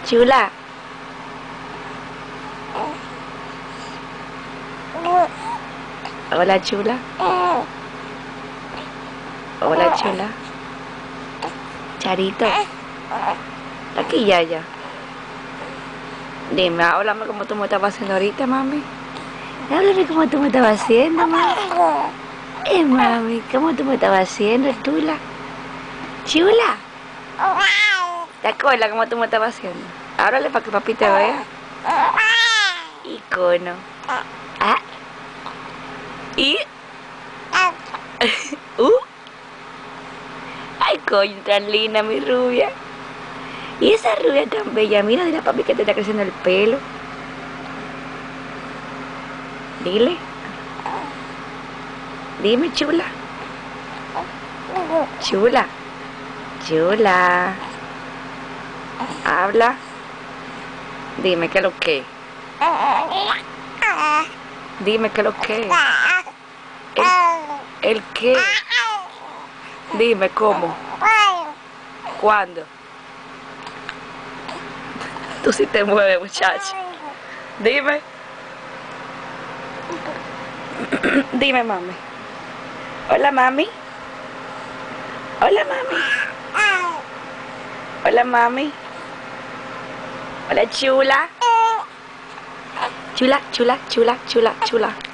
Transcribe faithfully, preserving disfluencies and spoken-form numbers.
Chula. Hola, chula. Hola, chula. Charito. Aquí, Yaya. Dime, háblame como tú me estabas haciendo ahorita, mami. Háblame como tú me estabas haciendo, mami. Eh, mami, ¿cómo tú me estabas haciendo, chula? Chula. ¿Te acuerdas cómo tú me estabas haciendo? Háblale para que papi te vea. Icono. Ah. Y. uh. Ay, coño, tan linda mi rubia. Y esa rubia tan bella, mira, dile a papi que te está creciendo el pelo. Dile. Dime, chula. Chula. Chula. Habla. Dime qué es lo que. Dime qué es lo que. ¿El, el qué? Dime cómo. ¿Cuándo? Tú sí te mueves, muchacho. Dime. Dime, mami. Hola, mami. Hola, mami. Hola, mami. Hola, chula. Chula, chula, chula, chula, chula.